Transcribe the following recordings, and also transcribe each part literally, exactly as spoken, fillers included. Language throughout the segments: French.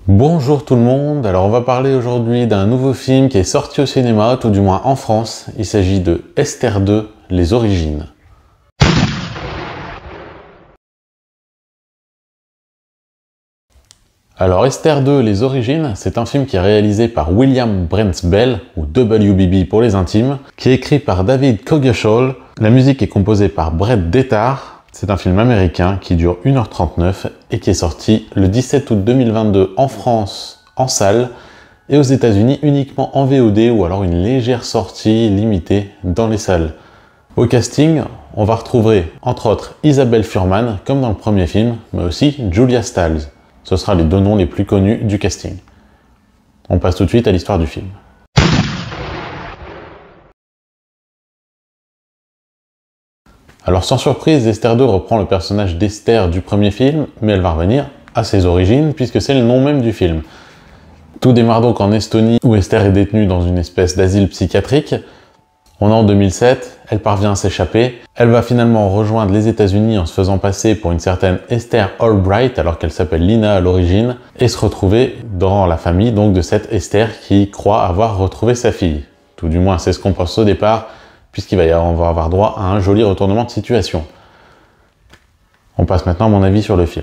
Bonjour tout le monde, alors on va parler aujourd'hui d'un nouveau film qui est sorti au cinéma, tout du moins en France. Il s'agit de Esther deux, Les Origines. Alors Esther deux, Les Origines, c'est un film qui est réalisé par William Brent Bell, ou W B B pour les intimes, qui est écrit par David Coggeshall. La musique est composée par Brett Detar. C'est un film américain qui dure une heure trente-neuf et qui est sorti le dix-sept août deux mille vingt-deux en France, en salle, et aux États-Unis uniquement en V O D ou alors une légère sortie limitée dans les salles. Au casting, on va retrouver entre autres Isabelle Fuhrman, comme dans le premier film, mais aussi Julia Stiles. Ce sera les deux noms les plus connus du casting. On passe tout de suite à l'histoire du film. Alors sans surprise, Esther deux reprend le personnage d'Esther du premier film, mais elle va revenir à ses origines, puisque c'est le nom même du film. Tout démarre donc en Estonie, où Esther est détenue dans une espèce d'asile psychiatrique. On est en deux mille sept, elle parvient à s'échapper. Elle va finalement rejoindre les États-Unis en se faisant passer pour une certaine Esther Albright, alors qu'elle s'appelle Lina à l'origine, et se retrouver dans la famille donc de cette Esther qui croit avoir retrouvé sa fille. Tout du moins, c'est ce qu'on pense au départ, puisqu'il va y avoir, on va avoir droit à un joli retournement de situation. On passe maintenant à mon avis sur le film.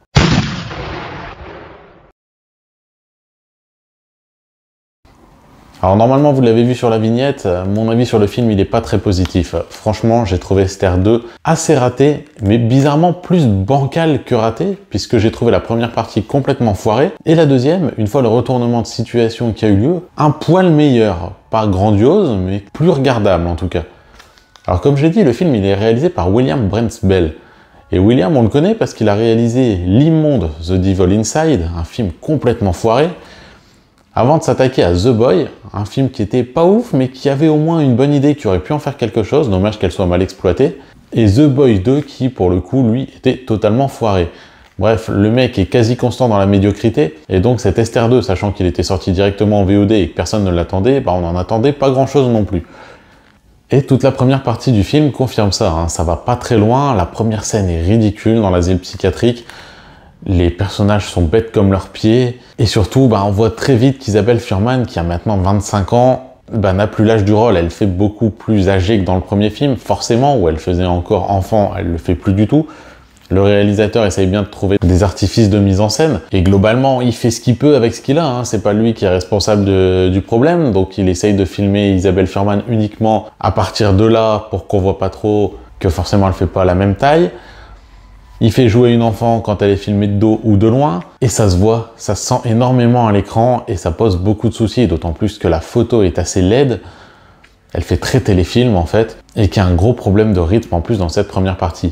Alors normalement vous l'avez vu sur la vignette, mon avis sur le film il n'est pas très positif. Franchement j'ai trouvé Esther deux assez raté, mais bizarrement plus bancal que raté, puisque j'ai trouvé la première partie complètement foirée, et la deuxième, une fois le retournement de situation qui a eu lieu, un poil meilleur. Pas grandiose, mais plus regardable en tout cas. Alors comme j'ai dit, le film il est réalisé par William Brent Bell. Et William on le connaît parce qu'il a réalisé l'immonde The Devil Inside, un film complètement foiré, avant de s'attaquer à The Boy, un film qui était pas ouf, mais qui avait au moins une bonne idée, qui aurait pu en faire quelque chose, dommage qu'elle soit mal exploitée, et The Boy deux qui, pour le coup, lui, était totalement foiré. Bref, le mec est quasi constant dans la médiocrité, et donc cet Esther deux, sachant qu'il était sorti directement en V O D et que personne ne l'attendait, bah on n'en attendait pas grand chose non plus. Et toute la première partie du film confirme ça, hein, ça va pas très loin, la première scène est ridicule dans l'asile psychiatrique, les personnages sont bêtes comme leurs pieds, et surtout, bah, on voit très vite qu'Isabelle Fuhrman, qui a maintenant vingt-cinq ans, bah, n'a plus l'âge du rôle, elle fait beaucoup plus âgée que dans le premier film, forcément, où elle faisait encore enfant, elle le fait plus du tout. Le réalisateur essaye bien de trouver des artifices de mise en scène, et globalement, il fait ce qu'il peut avec ce qu'il a, hein. C'est pas lui qui est responsable de, du problème, donc il essaye de filmer Isabelle Fuhrman uniquement à partir de là, pour qu'on voit pas trop que forcément elle fait pas la même taille. Il fait jouer une enfant quand elle est filmée de dos ou de loin, et ça se voit, ça se sent énormément à l'écran, et ça pose beaucoup de soucis, d'autant plus que la photo est assez laide, elle fait très téléfilm en fait, et qu'il y a un gros problème de rythme en plus dans cette première partie.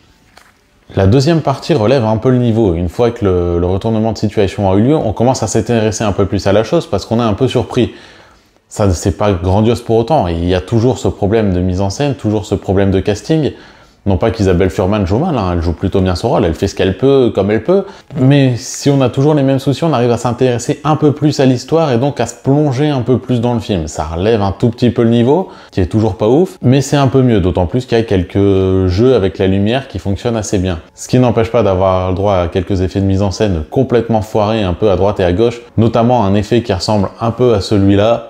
La deuxième partie relève un peu le niveau, une fois que le, le retournement de situation a eu lieu, on commence à s'intéresser un peu plus à la chose, parce qu'on est un peu surpris. Ça, c'est pas grandiose pour autant, et il y a toujours ce problème de mise en scène, toujours ce problème de casting. Non pas qu'Isabelle Fuhrman joue mal, hein, elle joue plutôt bien son rôle, elle fait ce qu'elle peut, comme elle peut, mais si on a toujours les mêmes soucis, on arrive à s'intéresser un peu plus à l'histoire et donc à se plonger un peu plus dans le film. Ça relève un tout petit peu le niveau, qui est toujours pas ouf, mais c'est un peu mieux, d'autant plus qu'il y a quelques jeux avec la lumière qui fonctionnent assez bien. Ce qui n'empêche pas d'avoir le droit à quelques effets de mise en scène complètement foirés, un peu à droite et à gauche, notamment un effet qui ressemble un peu à celui-là.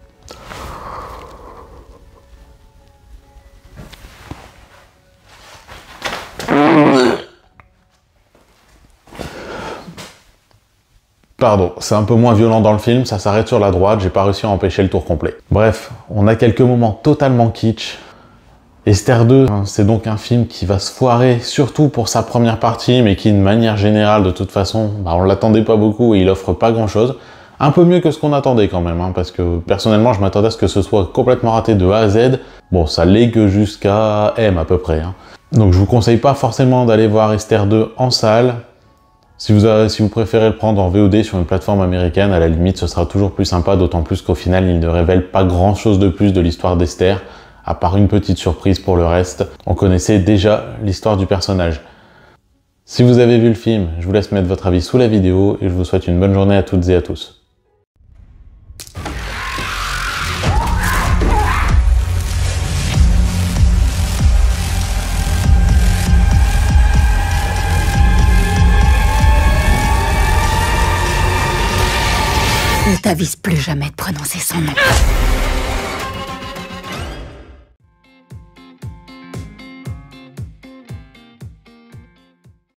Pardon, c'est un peu moins violent dans le film, ça s'arrête sur la droite, j'ai pas réussi à empêcher le tour complet. Bref, on a quelques moments totalement kitsch. Esther deux, c'est donc un film qui va se foirer, surtout pour sa première partie, mais qui, de manière générale, de toute façon, bah, on l'attendait pas beaucoup et il offre pas grand chose. Un peu mieux que ce qu'on attendait quand même, hein, parce que personnellement, je m'attendais à ce que ce soit complètement raté de A à Z. Bon, ça l'est que jusqu'à M à peu près. Hein. Donc je vous conseille pas forcément d'aller voir Esther deux en salle. Si vous, avez, si vous préférez le prendre en V O D sur une plateforme américaine, à la limite, ce sera toujours plus sympa, d'autant plus qu'au final, il ne révèle pas grand chose de plus de l'histoire d'Esther, à part une petite surprise pour le reste. On connaissait déjà l'histoire du personnage. Si vous avez vu le film, je vous laisse mettre votre avis sous la vidéo, et je vous souhaite une bonne journée à toutes et à tous. Ne t'avise plus jamais de prononcer son nom.